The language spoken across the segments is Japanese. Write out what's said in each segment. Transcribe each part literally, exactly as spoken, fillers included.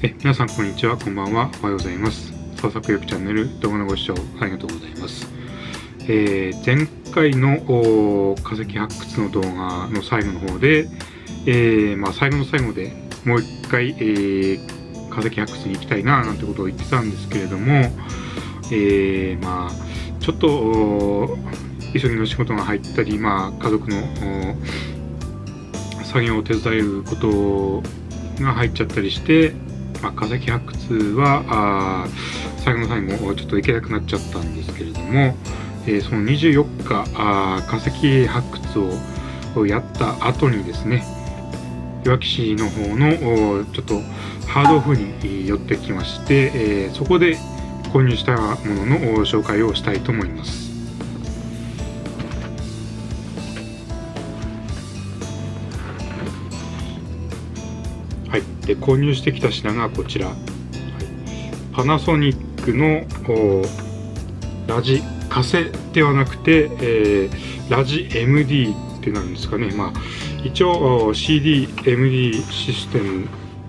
え皆さんこんにちは、こんばんは、おはようございます。創作意欲チャンネル動画のご視聴ありがとうございます。えー、前回の化石発掘の動画の最後の方で、えーまあ、最後の最後でもう一回、えー、化石発掘に行きたいななんてことを言ってたんですけれども、えー、まあちょっと急ぎの仕事が入ったり、まあ、家族の作業を手伝えることが入っちゃったりして、まあ、化石発掘はあ最後の最後ちょっと行けなくなっちゃったんですけれども、えー、そのにじゅうよっかあ化石発掘をやった後にですね、いわき市の方のちょっとハードオフに寄ってきまして、えー、そこで購入したものの紹介をしたいと思います。はい、で購入してきた品がこちら、はい、パナソニックのラジカセではなくて、えー、ラジ エムディー ってなるんですかね。まあ一応 シーディーエムディー システム、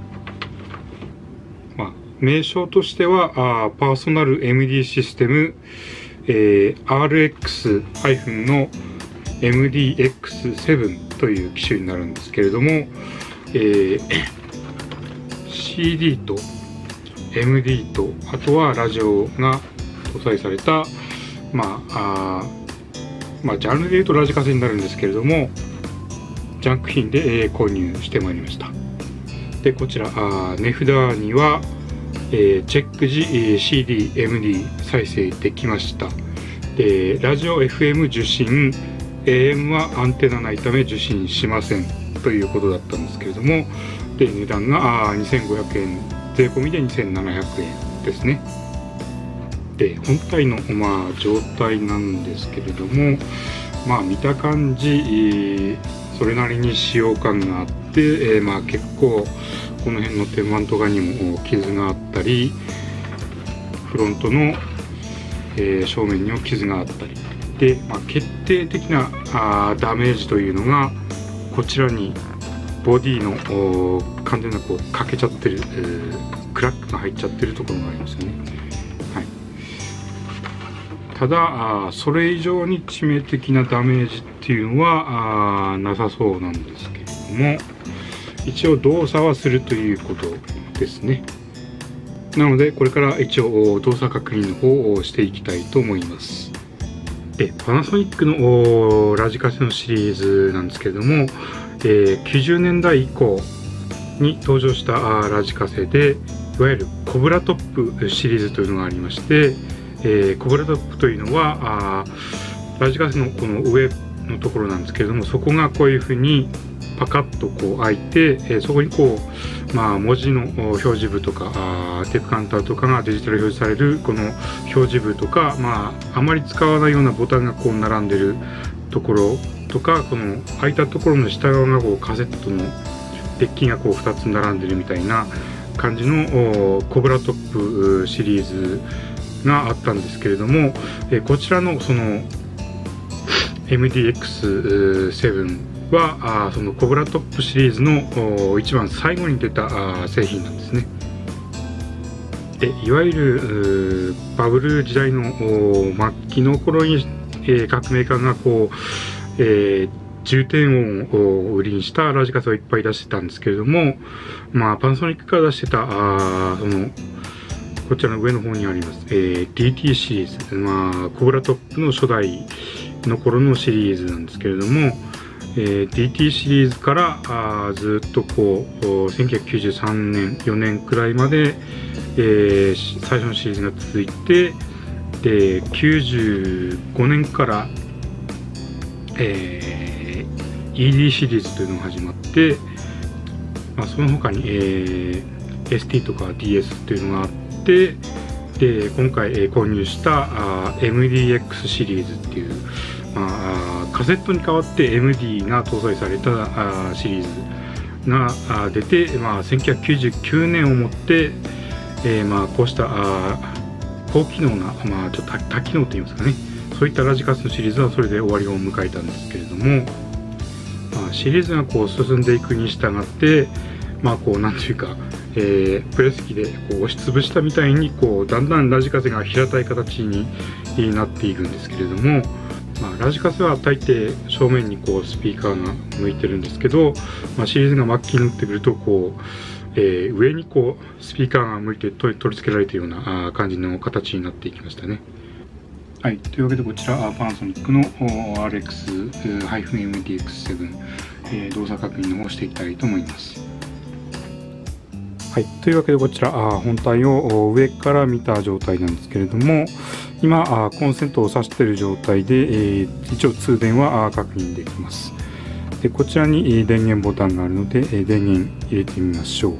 まあ、名称としてはあパーソナル エムディー システム、えー、アールエックス の エムディーエックスセブン という機種になるんですけれども、えーシーディー と エムディー とあとはラジオが搭載された、まあ、あまあジャンルでいうとラジカセになるんですけれども、ジャンク品で、えー、購入してまいりました。でこちらあ値札には、えー、チェック時 シーディーエムディー 再生できました。でラジオ エフエム 受信、 エーエム はアンテナないため受信しませんということだったんですけれども、で値段がにせんごひゃくえん、税込みでにせんななひゃくえんですね。で本体の、まあ、状態なんですけれども、まあ見た感じそれなりに使用感があって、えー、まあ結構この辺の天板とかにも傷があったり、フロントの、えー、正面にも傷があったりで、まあ、決定的なあダメージというのがこちらにボディの完全なこう欠けちゃってる、えー、クラックが入っちゃってるところがありますよね。はい、ただあそれ以上に致命的なダメージっていうのはあなさそうなんですけれども、一応動作はするということですね。なのでこれから一応動作確認の方をしていきたいと思います。でパナソニックのラジカセのシリーズなんですけれども、えー、きゅうじゅうねんだい以降に登場したラジカセで、いわゆるコブラトップシリーズというのがありまして、えー、コブラトップというのはあラジカセのこの上のところなんですけれども、そこがこういうふうにパカッとこう開いて、えー、そこにこう、まあ、文字の表示部とかあテープカウンターとかがデジタル表示されるこの表示部とか、まあ、あまり使わないようなボタンがこう並んでるところとか、この開いたところの下側がこうカセットのデッキがこうふたつ並んでるみたいな感じのコブラトップシリーズがあったんですけれども、えこちらのその エムディーエックスセブン はあそのコブラトップシリーズの一番最後に出たあ製品なんですね。でいわゆるバブル時代の末期の頃に、えー、各メーカーがこうえー、重低音を売りにしたラジカセをいっぱい出してたんですけれども、まあ、パナソニックから出してたあそのこちらの上の方にあります、えー、ディーティー シリーズ、まあ、コブラトップの初代の頃のシリーズなんですけれども、えー、ディーティー シリーズからあずっとこうせんきゅうひゃくきゅうじゅうさんねんよねんくらいまで、えー、最初のシリーズが続いて、できゅうじゅうごねんからえー、イーディー シリーズというのが始まって、まあ、その他に、えー、エスティー とか ディーエス というのがあって、で今回、えー、購入したあ エムディーエックス シリーズっていう、まあ、カセットに代わって エムディー が搭載されたあシリーズがあ出て、まあ、せんきゅうひゃくきゅうじゅうきゅうねんをもって、えーまあ、こうしたあ高機能な、まあ、ちょっと多機能といいますかね、そういったラジカセのシリーズはそれで終わりを迎えたんですけれども、まあ、シリーズがこう進んでいくに従って、まあこうなんていうか、 えー、プレス機でこう押しつぶしたみたいにこうだんだんラジカセが平たい形になっていくんですけれども、まあ、ラジカセは大抵正面にこうスピーカーが向いてるんですけど、まあ、シリーズが末期になってくるとこう、えー、上にこうスピーカーが向いて取り付けられているような感じの形になっていきましたね。はい、というわけでこちらパナソニックの アールエックス エムディーエックスセブン、えー、動作確認の方をしていきたいと思います。はい、というわけでこちら本体を上から見た状態なんですけれども、今コンセントを挿している状態で、えー、一応通電は確認できます。でこちらに電源ボタンがあるので電源入れてみましょう。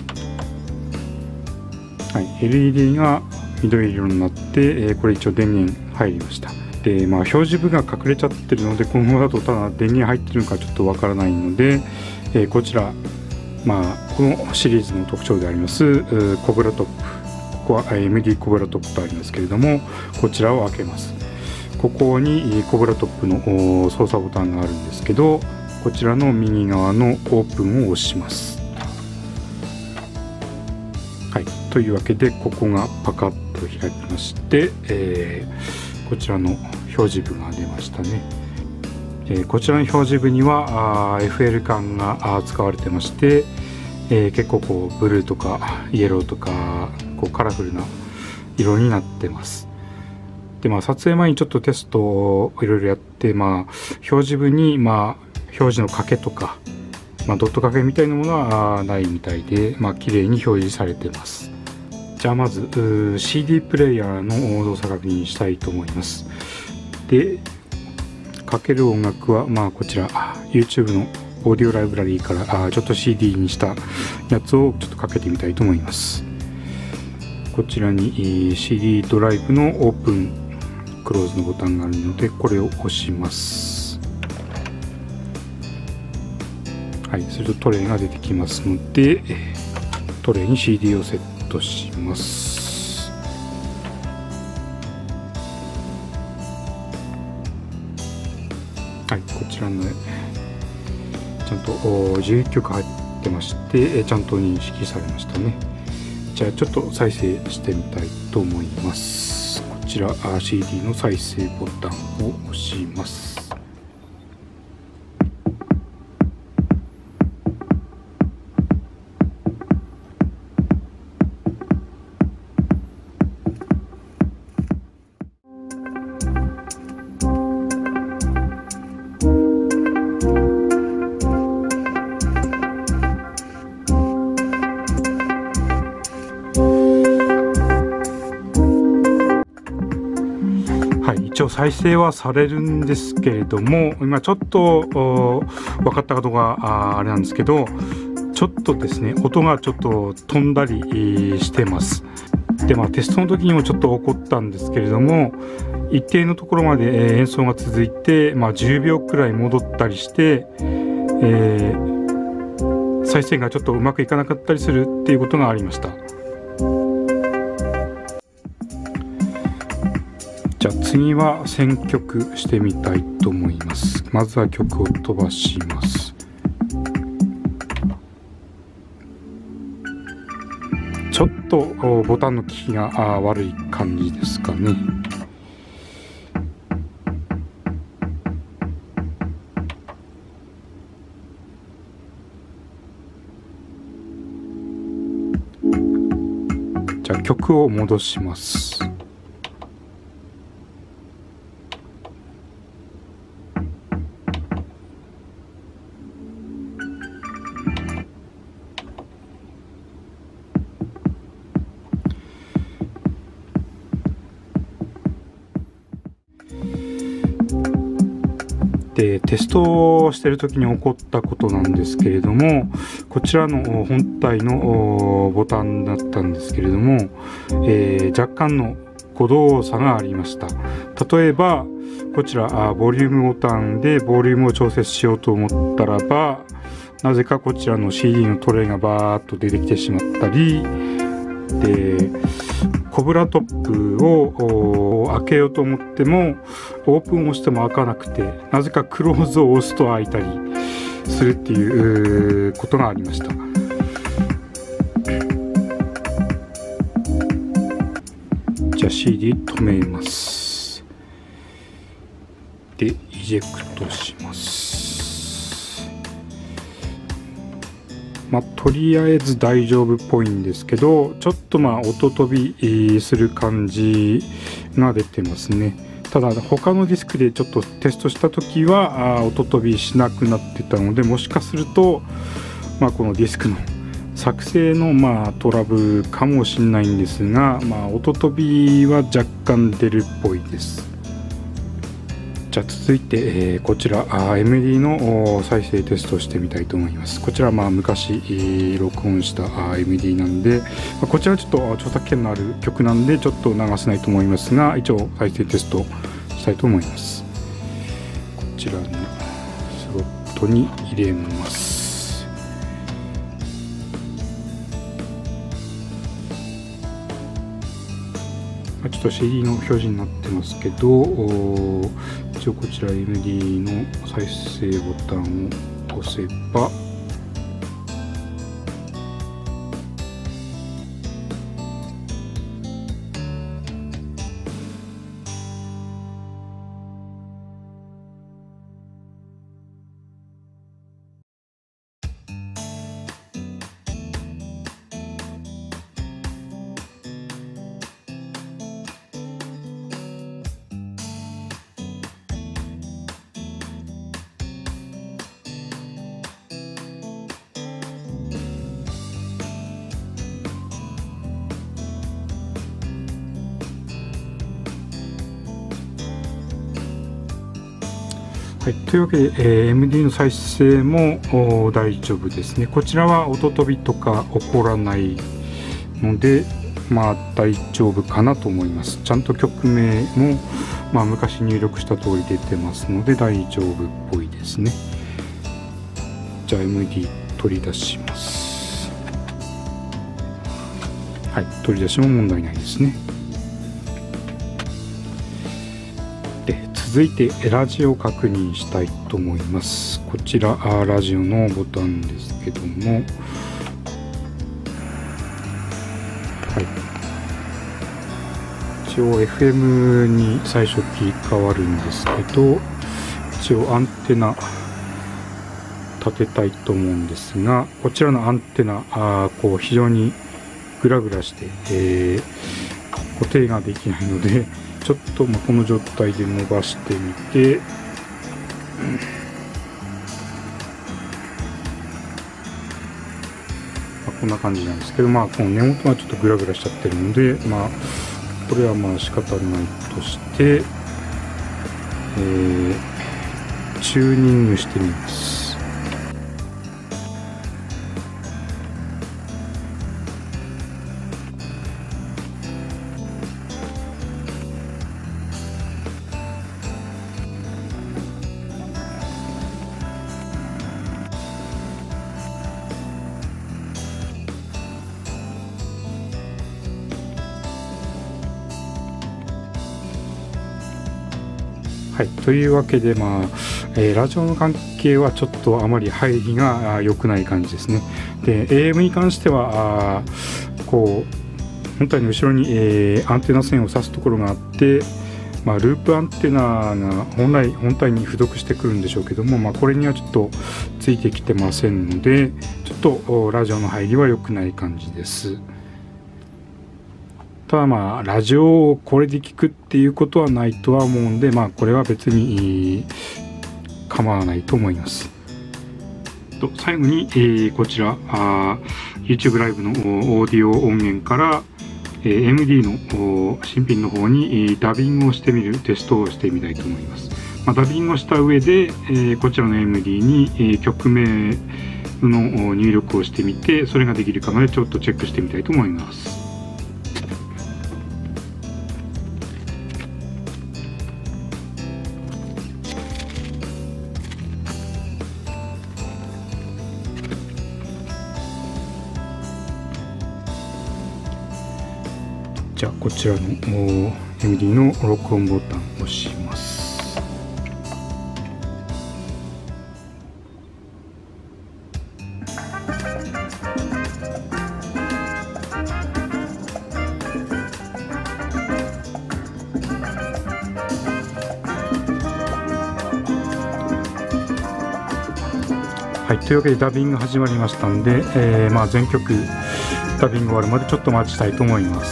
はい、エルイーディー が緑色になってこれ一応電源入りました。で、まあ、表示部が隠れちゃってるのでこのままだとただ電源入ってるのかちょっとわからないので、えー、こちら、まあ、このシリーズの特徴でありますコブラトップ、ここは エムディー コブラトップとありますけれども、こちらを開けます。ここにコブラトップの操作ボタンがあるんですけど、こちらの右側のオープンを押します。はい、というわけでここがパカッと開きまして、えー、こちらの表示部が出ましたね。えー、こちらの表示部には エフエル 管が使われてまして、えー、結構こうブルーとかイエローとかこうカラフルな色になってます。で、まあ、撮影前にちょっとテストをいろいろやって、まあ、表示部に、まあ、表示の掛けとか、まあ、ドット掛けみたいなものはないみたいで、まあ、綺麗に表示されてます。じゃあまず シーディー プレイヤーの動作確認したいと思います。で、かける音楽は、まあ、こちら YouTube のオーディオライブラリーからあちょっと シーディー にしたやつをちょっとかけてみたいと思います。こちらに シーディー ドライブのオープンクローズのボタンがあるのでこれを押します。はい、するとトレイが出てきますのでトレイに シーディー をセットします。はい、こちらのちゃんとじゅういっきょく入ってましてちゃんと認識されましたね。じゃあちょっと再生してみたいと思います。こちら シーディー の再生ボタンを押します。一応再生はされるんですけれども、今ちょっと分かったかどうか あ, あれなんですけど、ちょっとですね音がちょっと飛んだりしてます。で、まあテストの時にもちょっと起こったんですけれども、一定のところまで演奏が続いて、まあ、じゅうびょうくらい戻ったりして、えー、再生がちょっとうまくいかなかったりするっていうことがありました。じゃあ次は選曲してみたいと思います。まずは曲を飛ばします。ちょっとボタンの利きが悪い感じですかね。じゃあ曲を戻します。でテストをしている時に起こったことなんですけれども、こちらの本体のボタンだったんですけれども、えー、若干の誤動作がありました。例えばこちらボリュームボタンでボリュームを調節しようと思ったらば、なぜかこちらの シーディー のトレイがバーッと出てきてしまったりで、コブラトップを開けようと思ってもオープンを押しても開かなくて、なぜかクローズを押すと開いたりするっていうことがありました。 じゃあ シーディー 止めます。でイジェクトします。まあとりあえず大丈夫っぽいんですけど、ちょっとまあ音飛びする感じが出てますね。ただ他のディスクでちょっとテストした時はあ音飛びしなくなってたので、もしかすると、まあ、このディスクの作成のまあトラブルかもしれないんですが、まあ、音飛びは若干出るっぽいです。じゃあ続いて、えー、こちら エムディー の再生テストをしてみたいと思います。こちらはまあ昔、えー、録音した エムディー なんで、まあ、こちらはちょっと著作権のある曲なんでちょっと流せないと思いますが、一応再生テストしたいと思います。こちらのスロットに入れます。ちょっと シーディー の表示になってますけど、一応こちら エムディー の再生ボタンを押せば、はい、というわけで、えー、エムディー の再生も大丈夫ですね。こちらは音飛びとか起こらないので、まあ大丈夫かなと思います。ちゃんと曲名も、まあ、昔入力した通り出てますので大丈夫っぽいですね。じゃあ エムディー 取り出します。はい、取り出しも問題ないですね。続いてラジオ確認したいと思います。こちらラジオのボタンですけども、はい、一応 エフエム に最初切り替わるんですけど、一応アンテナ立てたいと思うんですが、こちらのアンテナあこう非常にグラグラして、えー、固定ができないので、ちょっとまあこの状態で伸ばしてみて、うん、まあ、こんな感じなんですけど、まあこの根元がちょっとグラグラしちゃってるので、まあこれはまあ仕方ないとして、えー、チューニングしてみます。はい、というわけで、まあえー、ラジオの関係はちょっとあまり入りが良くない感じですね。で エーエム に関してはあこう本体の後ろに、えー、アンテナ線を挿すところがあって、まあ、ループアンテナが本来本体に付属してくるんでしょうけども、まあ、これにはちょっとついてきてませんので、ちょっとラジオの入りは良くない感じです。ただまあラジオをこれで聞くっていうことはないとは思うんで、まあこれは別に構わないと思います。と最後に、えー、こちらあ YouTube ライブのオーディオ音源から、えー、エムディー の新品の方に、えー、ダビングをしてみるテストをしてみたいと思います。まあ、ダビングをした上で、えー、こちらの エムディー に、えー、曲名の入力をしてみて、それができるかまでちょっとチェックしてみたいと思います。じゃあこちらの エムディー の録音ボタンを押します。 はい、というわけでダビング始まりましたんで、えーまあ、全曲ダビング終わるまでちょっと待ちたいと思います。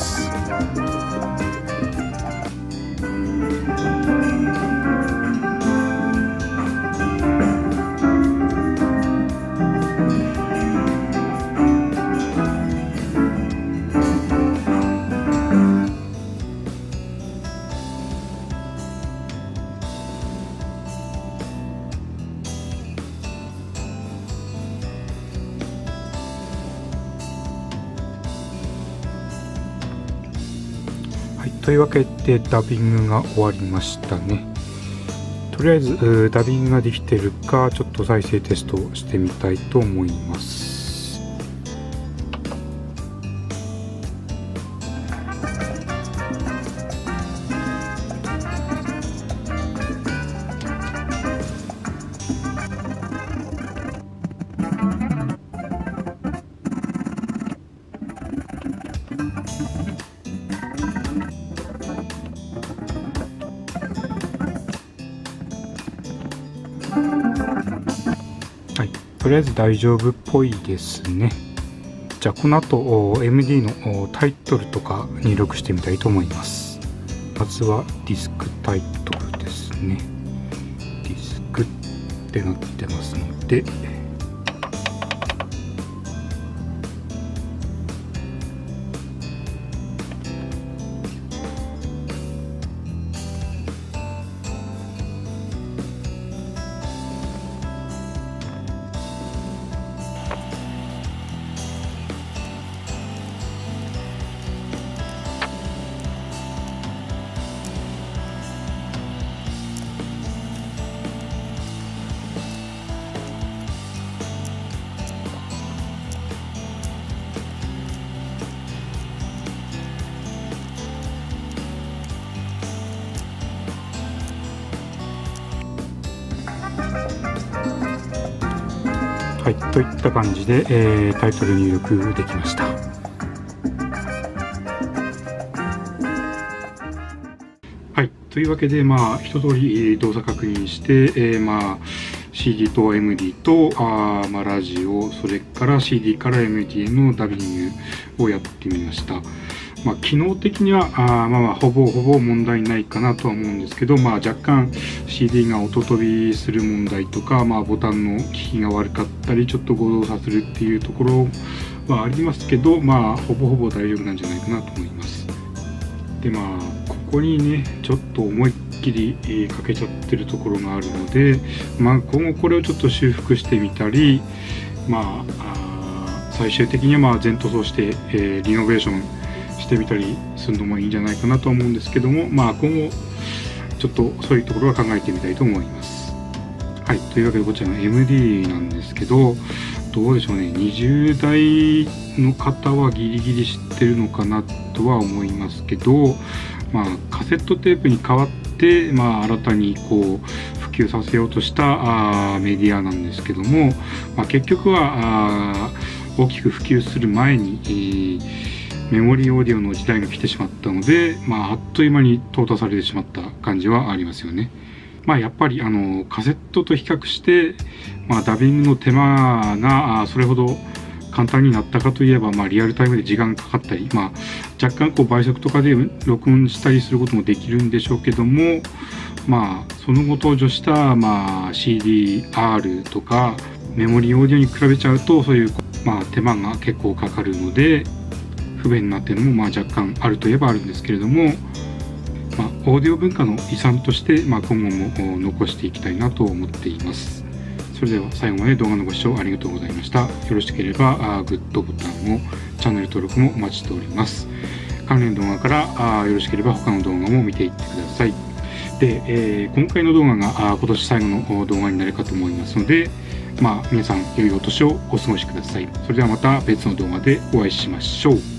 はい、というわけでダビングが終わりましたね。とりあえずダビングができてるかちょっと再生テストしてみたいと思います。はい、とりあえず大丈夫っぽいですね。じゃあこの後 エムディー のタイトルとか入力してみたいと思います。まずはディスクタイトルですね。ディスクってなってますので、はい、といった感じで、えー、タイトル入力できました。はい、というわけで、まあ、一通り動作確認して、えー、まあ、シーディー と エムディー と、あまあ、ラジオ、それから シーディー から エムディー のダビングをやってみました。まあ、機能的にはあ、まあ、まあほぼほぼ問題ないかなとは思うんですけど、まあ、若干 シーディー が音飛びする問題とか、まあ、ボタンの効きが悪かったりちょっと誤動作するっていうところはありますけど、まあ、ほぼほぼ大丈夫なんじゃないかなと思います。でまあここにねちょっと思いっきり、えー、欠けちゃってるところがあるので、まあ、今後これをちょっと修復してみたり、まあ、あ最終的にはまあ全塗装して、えー、リノベーションしてみたりするのもいいんじゃないかなと思うんですけども、まあ、今後ちょっとそういうところは考えてみたいと思います。はい、というわけでこちらの エムディー なんですけど、どうでしょうね、にじゅう代の方はギリギリ知ってるのかなとは思いますけど、まあ、カセットテープに代わって、まあ、新たにこう普及させようとしたあメディアなんですけども、まあ、結局はあ大きく普及する前に、えーメモリーオーディオの時代が来てしまったので、まあ、あっという間に淘汰されてしまった感じはありますよね。まあ、やっぱりあのカセットと比較して、まあ、ダビングの手間がそれほど簡単になったかといえば、まあ、リアルタイムで時間がかかったり、まあ、若干こう倍速とかで録音したりすることもできるんでしょうけども、まあ、その後登場した、まあ、シーディーアール とかメモリーオーディオに比べちゃうとそういう、まあ、手間が結構かかるので不便な点もまあ若干あるといえばあるんですけれども、まあ、オーディオ文化の遺産として、まあ、今後も残していきたいなと思っています。それでは最後まで動画のご視聴ありがとうございました。よろしければグッドボタンを、チャンネル登録もお待ちしております。関連動画からよろしければ他の動画も見ていってください。で、えー、今回の動画が今年最後の動画になるかと思いますので、まあ、皆さん良いお年をお過ごしください。それではまた別の動画でお会いしましょう。